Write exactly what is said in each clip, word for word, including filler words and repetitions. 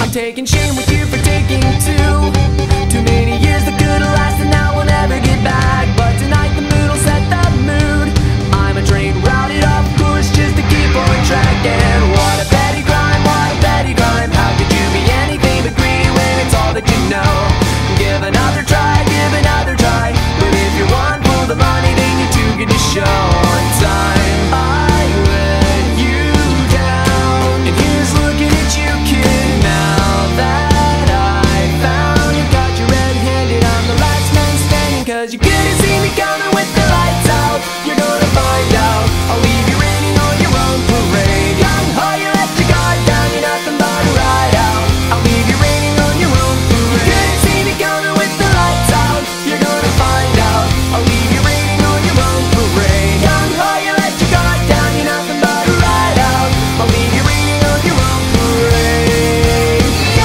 I'm taking shame with you for taking two. Too many years that could've lasted, now we'll never get back. But tonight the mood will set the mood. I'm a train routed off course just to keep on track. And what a petty crime, what a petty crime. How could you be anything but greedy when it's all that you know? Give another try, give another try. But if you're one for the money, then you're too good to show on time. I let you down, and here's looking at you, kid. Now that I found you, got you red-handed, I'm the last man standing. Cause you couldn't see me coming with the lights out. You're gonna find out, I'll leave you raining on your own parade. Young-ho, you let your guard down, you're nothing but a ride out. I'll leave you raining on your own parade. You couldn't see me coming with the lights out. You're gonna find out, I'll leave you raining on your own parade. Young-ho, you let your guard down, you're nothing but a ride out. I'll leave you raining on your own parade.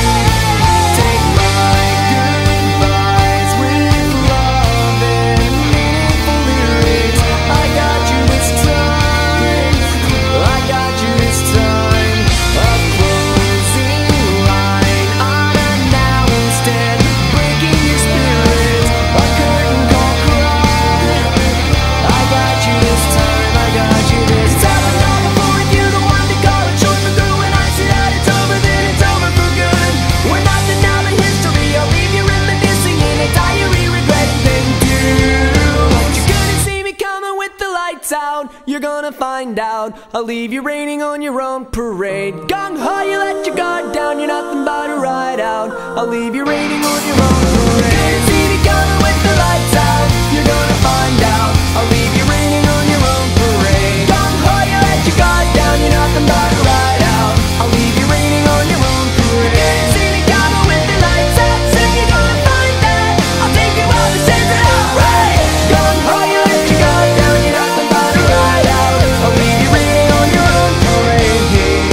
Take my goodbyes with love and meaningful lyrics. I got you this time, I got you this time. A closing line unannounced and breaking your spirit. A curtain call cry. I got you this time, I got you this time. I'm not for you, the one to call it short for good. When I say that it's over, then it's over for good. We're nothing now but history. I'll leave you reminiscing in a diary, regretting thing too. You couldn't see me coming with the lights out. You're gonna find out, I'll leave you raining on your own parade. Gung-ho, you let your guard down, you're nothing but a ride out. I'll leave you raining on your own parade. You couldn't see me coming with the lights out. You're gonna find out, I'll leave you raining on your own parade. Gung-ho, you let your guard down, you're nothing but a ride out. I'll leave you raining on your own parade. You couldn't see me coming with the lights out. So you're gonna find that I'll take you all the secret outright. Gung-ho, you let your guard down, you're nothing but a ride out. I'll leave you raining on your own parade.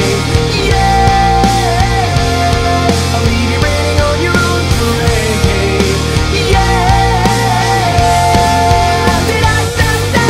Yeah, I'll leave you raining on your own parade. Yeah, da-da-da-da.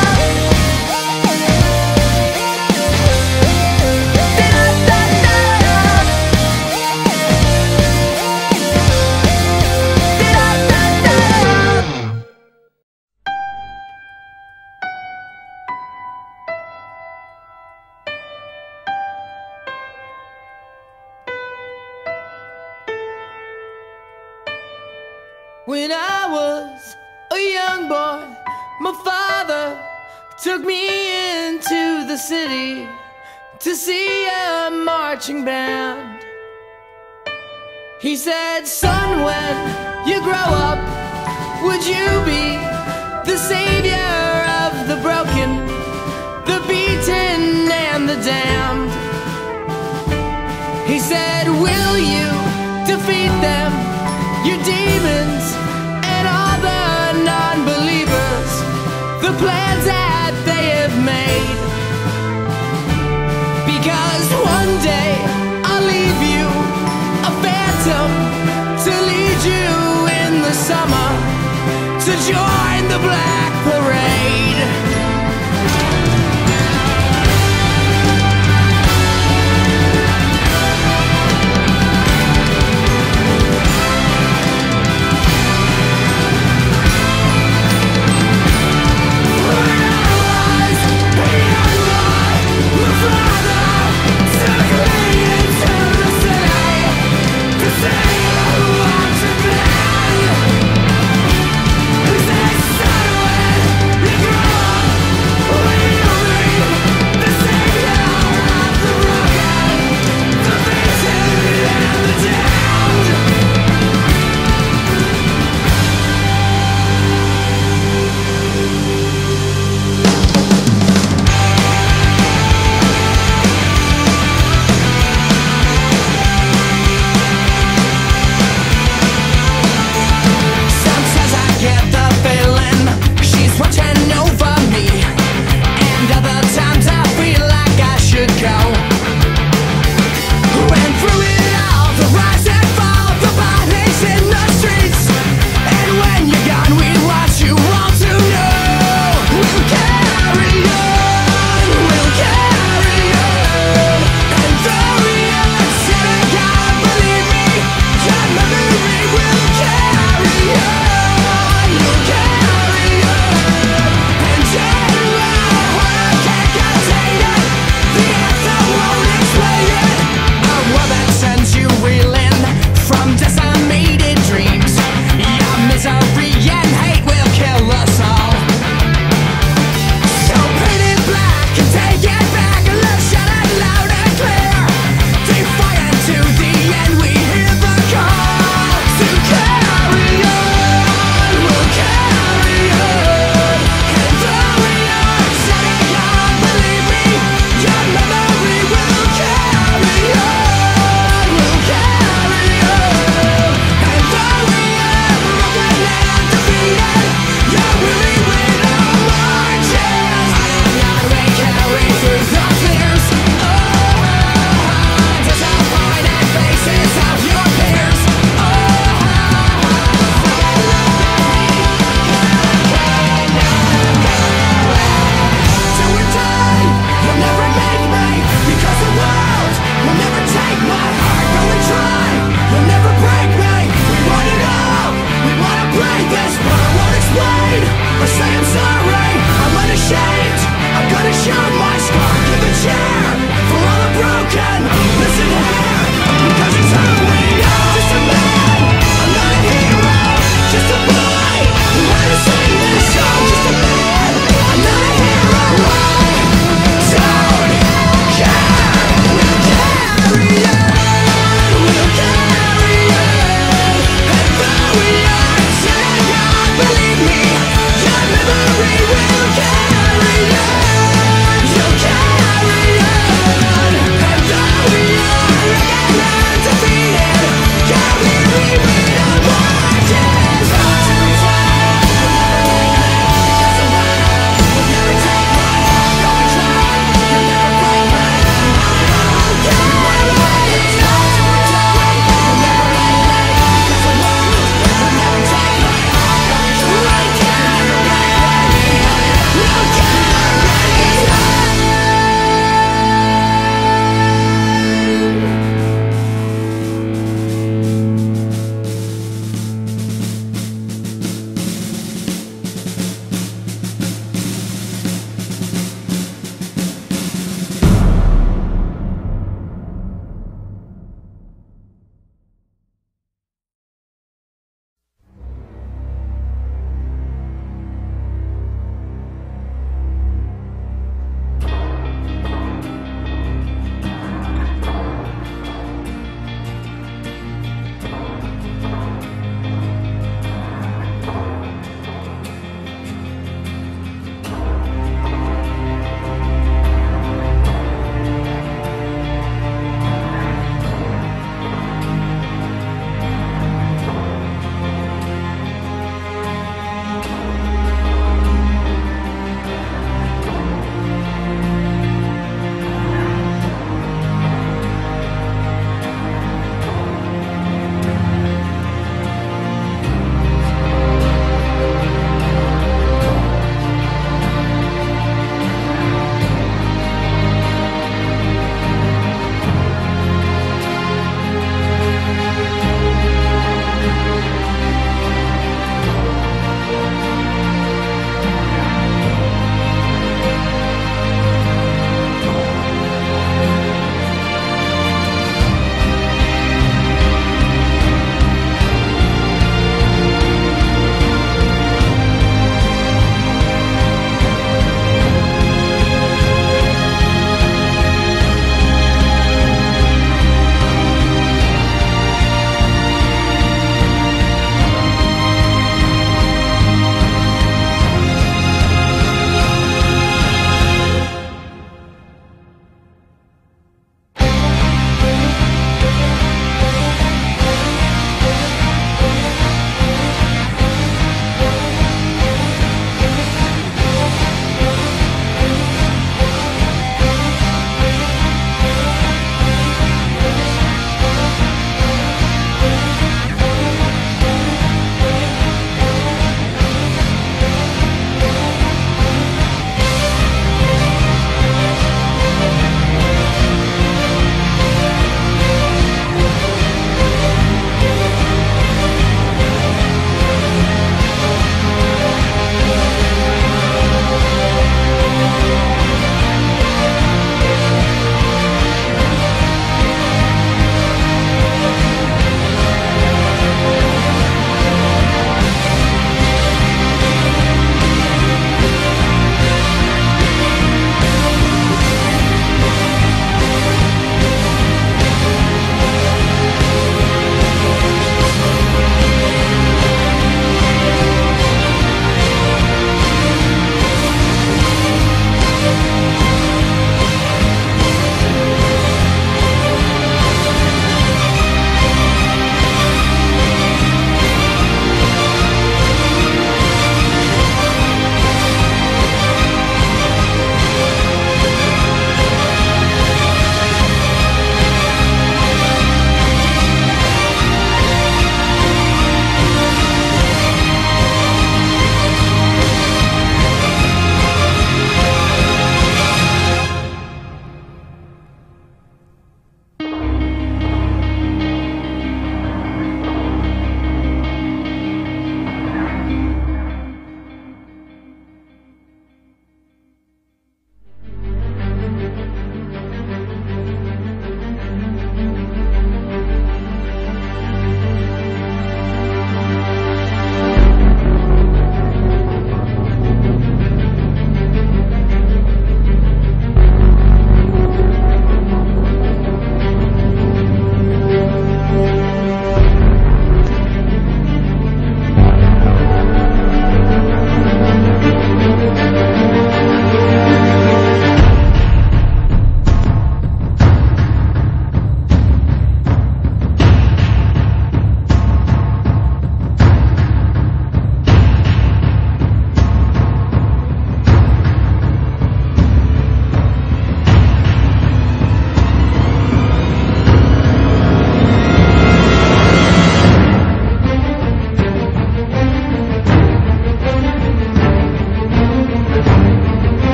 When I was a young boy, my father took me into the city to see a marching band. He said, son, when you grow up, would you be the savior of the broken, the beaten and the damned? He said, will you defeat them, your demons and all the non-believers, the plans that they have made? Because one day I'll leave you a phantom to lead you in the summer to join the Black Parade.